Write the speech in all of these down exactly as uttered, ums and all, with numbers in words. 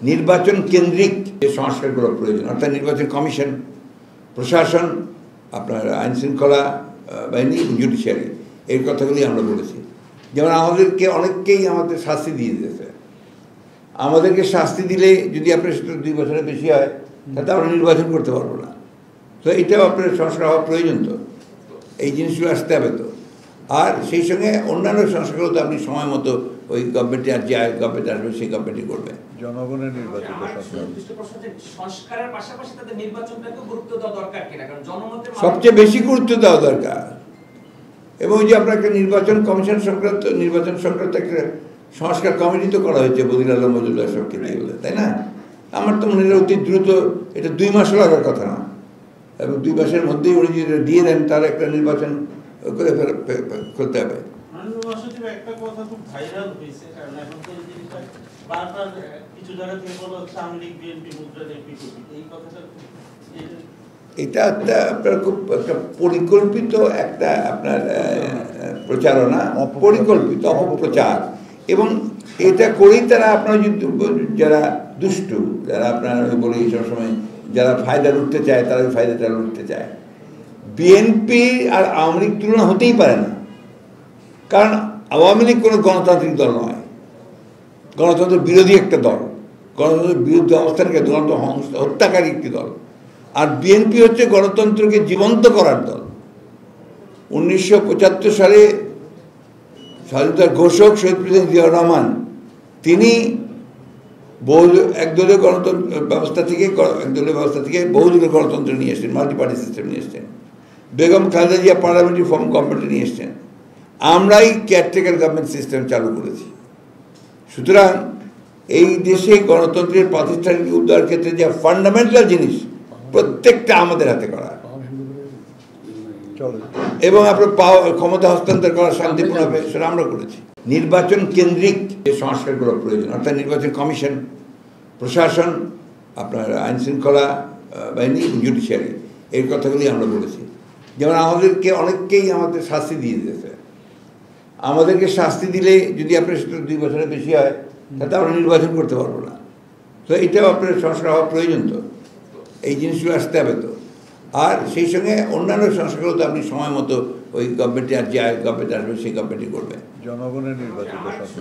নির্বাচন কেন্দ্রিক যে সংস্কারগুলো প্রয়োজন, অর্থাৎ নির্বাচন কমিশন, প্রশাসন, আপনার আইন শৃঙ্খলা বাহিনী, জুডিশিয়ারি, এই কথাগুলি আমরা বলেছি। যেমন আমাদেরকে অনেককেই আমাদের শাস্তি দিয়ে দিয়েছে। আমাদেরকে শাস্তি দিলে যদি আপনার সেটা দুই বছরের বেশি হয়, তাতে আমরা নির্বাচন করতে পারবো না। তো এটাও আপনার সংস্কার হওয়া প্রয়োজন। তো এই জিনিসগুলো আসতে হবে। তো আর সেই সঙ্গে অন্যান্য সংস্কারগুলো তো আপনি সময় মতো ওই গভর্নমেন্টে আর যে গভর্নমেন্ট আসবে সেই গভর্নমেন্টই করবে। জনগণের নির্বাচন সবচেয়ে বেশি গুরুত্ব দেওয়া দরকার। এবং যে আপনার একটা নির্বাচন কমিশন সংক্রান্ত নির্বাচন সংক্রান্ত একটা সংস্কার কমিটি তো করা হয়েছে বদির আলম মজুমদার সবকে দিয়ে বলে, তাই না? আমার তো মনে হয় অতি দ্রুত, এটা দুই মাসও লাগার কথা না, এবং দুই মাসের মধ্যেই উনি যদি দিয়ে দেন তার একটা নির্বাচন করে করতে হবে। একটা কথা খুব ভাইরাল হয়েছে, কারণ এখন তো এই জিনিসটা বারবার কিছু জায়গা থেকে বলা হচ্ছে আওয়ামী লীগ বিএনপি মুদ্রার একটি কপি, এই কথাটা এটা একটা আপনার খুব একটা পরিকল্পিত একটা আপনার প্রচারণা, পরিকল্পিত অপপ্রচার। এবং এটা করেই তারা আপনার যারা দুষ্টু, যারা আপনার বলি সবসময় যারা ফায়দা লুটতে চায়, তারা ওই ফায়দাটা লুটতে চায়। বিএনপি আর আওয়ামী লীগ তুলনা হতেই পারে না, কারণ আওয়ামী লীগ কোনো গণতান্ত্রিক দল নয়, গণতন্ত্র বিরোধী একটা দল, গণতন্ত্রের বিরুদ্ধে অবস্থানকে গণতন্ত্র হত্যাকারী একটি দল। আর বিএনপি হচ্ছে গণতন্ত্রকে জীবন্ত করার দল। উনিশশো পঁচাত্তর সালে স্বাধীনতার ঘোষক শহীদ প্রেসিডেন্ট জিয়াউর রহমান, তিনি বহু একদলীয় গণতন্ত্র ব্যবস্থা থেকে একদলীয় ব্যবস্থা থেকে বহুদলীয় গণতন্ত্র নিয়ে এসছেন, মাল্টি পার্টি সিস্টেম নিয়ে এসছেন। Begum Khaleda Zia parliamentary form government নিয়ে এসছেন। আমরাই কেয়ারটেকার গভর্নমেন্ট সিস্টেম চালু করেছি। সুতরাং এই দেশে গণতন্ত্রের প্রাতিষ্ঠানিক উদ্ধার ক্ষেত্রে যে ফান্ডামেন্টাল জিনিস, প্রত্যেকটা আমাদের হাতে করা, এবং আপনার ক্ষমতা হস্তান্তর করা শান্তিপূর্ণভাবে, সেটা আমরা করেছি। নির্বাচন কেন্দ্রিক যে সংস্কারগুলো প্রয়োজন, অর্থাৎ নির্বাচন কমিশন, প্রশাসন, আপনার আইন শৃঙ্খলা বাহিনী, জুডিশিয়ারি, এই কথাগুলি আমরা বলেছি। যেমন আমাদেরকে অনেককেই আমাদের শাস্তি দিয়ে দিয়েছে। আমাদেরকে শাস্তি দিলে যদি আপনার সেটা দুই বছরের বেশি হয়, তাতে আমরা নির্বাচন করতে পারবো না। তো এটাও আপনার সংস্কার হওয়া প্রয়োজন। তো এই জিনিসগুলো আসতে হবে। তো আর সেই সঙ্গে অন্যান্য সংস্কারগুলো তো আপনি সময় মতো ওই গভর্নমেন্টে আর যে গভর্নমেন্ট আসবে সেই গভর্নমেন্টই করবে। জনগণের নির্বাচন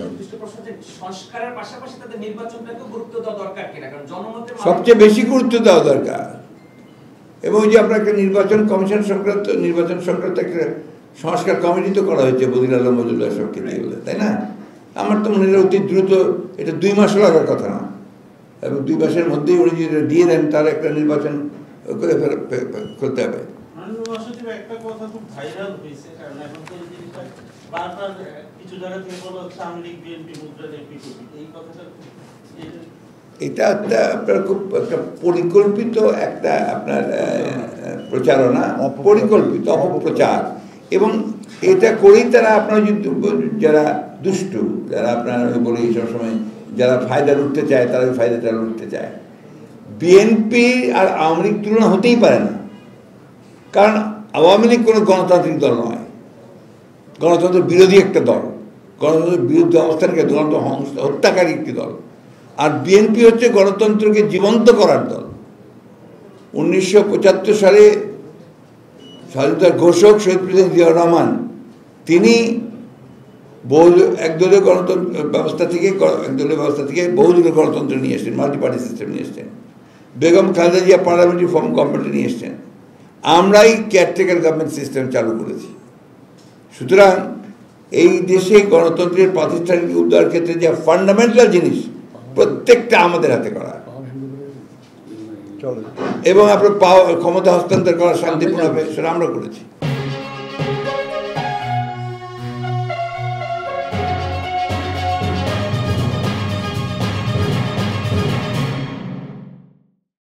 সবচেয়ে বেশি গুরুত্ব দেওয়া দরকার। এবং যে আপনার একটা নির্বাচন কমিশন সংক্রান্ত নির্বাচন সংক্রান্ত একটা সংস্কার কমিটি তো করা হয়েছে বদির আলম মজুমদার সবকে দিয়ে বলে, তাই না? আমার তো মনে হয় অতি দ্রুত, এটা দুই মাসও লাগার কথা না, এবং দুই মাসের মধ্যেই উনি যদি দিয়ে দেন তার একটা নির্বাচন করে করতে হবে। একটা কথা খুব ভাইরাল হয়েছে, কারণ এখন তো এই জিনিসটা বারবার কিছু জায়গা থেকে বলা হচ্ছে আওয়ামী লীগ বিএনপি মুদ্রার একটি কপি, এই কথাটা এটা একটা আপনার খুব একটা পরিকল্পিত একটা আপনার প্রচারণা, পরিকল্পিত অপপ্রচার। এবং এটা করেই তারা আপনার যারা দুষ্টু, যারা আপনার বলি সবসময় যারা ফায়দা লুটতে চায়, তারা ওই ফায়দাটা লুটতে চায়। বিএনপি আর আওয়ামী লীগ তুলনা হতেই পারে না, কারণ আওয়ামী লীগ কোনো গণতান্ত্রিক দল নয়, গণতন্ত্র বিরোধী একটা দল, গণতন্ত্রের বিরুদ্ধে অবস্থানকে গণতন্ত্র হত্যাকারী একটি দল। আর বিএনপি হচ্ছে গণতন্ত্রকে জীবন্ত করার দল। উনিশশো পঁচাত্তর সালে স্বাধীনতার ঘোষক শহীদ প্রেসিডেন্ট জিয়াউর রহমান, তিনি বহু একদলীয় গণতন্ত্র ব্যবস্থা থেকে একদলীয় ব্যবস্থা থেকে বহুদলীয় গণতন্ত্র নিয়ে এসছেন, মাল্টি পার্টি সিস্টেম নিয়ে এসছেন। Begum Khaleda Zia parliamentary form government নিয়ে এসছেন। আমরাই কেয়ারটেকার গভর্নমেন্ট সিস্টেম চালু করেছি। সুতরাং এই দেশে গণতন্ত্রের প্রাতিষ্ঠানিক উদ্ধার ক্ষেত্রে যে ফান্ডামেন্টাল জিনিস, প্রত্যেকটা আমাদের হাতে করা, এবং আপনার ক্ষমতা হস্তান্তর করা শান্তিপূর্ণভাবে, সেটা আমরা করেছি।